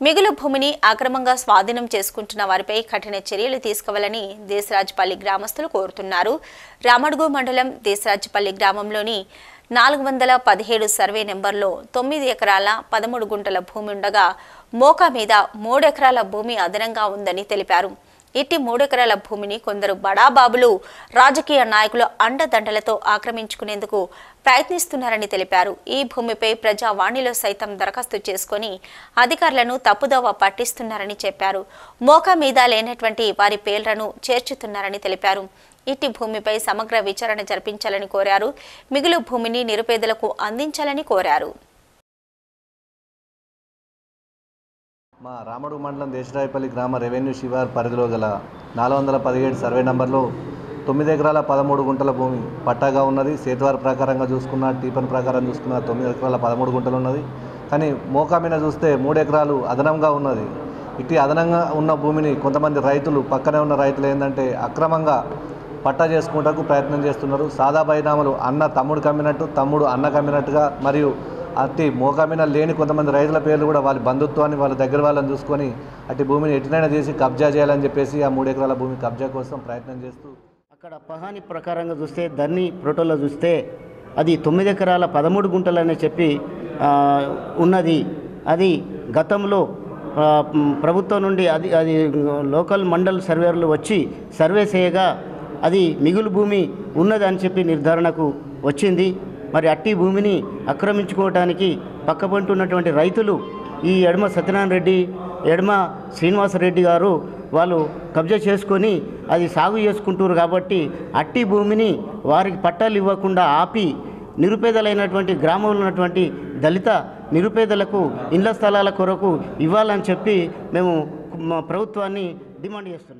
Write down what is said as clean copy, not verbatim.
మిగులు భూమిని అక్రమంగా స్వాధీనం చేసుకుంటున్న వారిపై కఠిన చర్యలు తీసుకోవాలని దేశరాజపల్లి గ్రామస్తులు కోరుతున్నారు. రామడుగు మండలం దేశరాజపల్లి గ్రామంలోని 417 సర్వే నెంబర్లో 9 ఎకరాల 13 గుంటల భూమి ఉండగా మోకా మీద 3 ఎకరాల భూమి అదనంగా ఉందని తెలిపారు. ఇట్టి 3 ఎకరాల భూమిని కొందరు బడాబాబులు రాజకీయ నాయకులు అండదండలతో ఆక్రమించుకునేందుకు ప్రయత్నిస్తున్నారని తెలిపారు. ఈ భూమిపై ప్రజావాణిలో సైతం దరఖాస్తు చేసుకుని అధికారులను తప్పుదోవ పట్టిస్తున్నారని చెప్పారు. మోకా మీద లేనటువంటి వారి పేర్లను చేర్చుతున్నారని తెలిపారు. ఇట్టి భూమిపై సమగ్ర విచారణ జరిపించాలని కోరారు. మిగులు భూమిని నిరుపేదలకు అందించాలని కోరారు. మా రామడుగు మండలం దేశరాజపల్లి గ్రామ రెవెన్యూ శివార్ పరిధిలో గల 417 సర్వే నంబర్లో 9 ఎకరాల 13 గుంటల భూమి పట్టాగా ఉన్నది. సేతువారి ప్రకారంగా చూసుకున్న టీపన్ ప్రకారం చూసుకున్న 9 ఎకరాల 13 గుంటలు ఉన్నది. కానీ మోకా మీద చూస్తే 3 ఎకరాలు అదనంగా ఉన్నది. ఇటు అదనంగా ఉన్న భూమిని కొంతమంది రైతులు పక్కనే ఉన్న రైతులు ఏంటంటే అక్రమంగా పట్టా చేసుకుంటకు ప్రయత్నం చేస్తున్నారు. సాదా బైనామలు అన్న తమ్ముడు కమ్మినట్టు, తమ్ముడు అన్న కమ్మినట్టుగా, మరియు అట్టి మోకామిన లేని కొంతమంది రైతుల పేర్లు కూడా వాళ్ళ బంధుత్వాన్ని వాళ్ళ దగ్గర వాళ్ళని చూసుకొని అట్టి భూమిని ఎటునైనా చేసి కబ్జా చేయాలని చెప్పేసి ఆ 3 ఎకరాల భూమి కబ్జా కోసం ప్రయత్నం చేస్తూ అక్కడ పహాని ప్రకారంగా చూస్తే ధర్ని ప్రోటోలో చూస్తే అది 9 ఎకరాల 13 గుంటలని చెప్పి ఉన్నది. అది గతంలో ప్రభుత్వం నుండి అది లోకల్ మండల్ సర్వేర్లు వచ్చి సర్వే చేయగా అది మిగులు భూమి ఉన్నదని చెప్పి నిర్ధారణకు వచ్చింది. మరి అట్టి భూమిని ఆక్రమించుకోవడానికి పక్కపంటి ఉన్నటువంటి రైతులు ఈ ఎడమ సత్యనారాయణ రెడ్డి, ఎడమ శ్రీనివాసరెడ్డి గారు వాళ్ళు కబ్జా చేసుకొని అది సాగు చేసుకుంటారు. కాబట్టి అట్టి భూమిని వారికి పట్టాలు ఇవ్వకుండా ఆపి నిరుపేదలైనటువంటి గ్రామంలో ఉన్నటువంటి దళిత నిరుపేదలకు ఇళ్ల స్థలాల కొరకు ఇవ్వాలని చెప్పి మేము ప్రభుత్వాన్ని డిమాండ్ చేస్తున్నాం.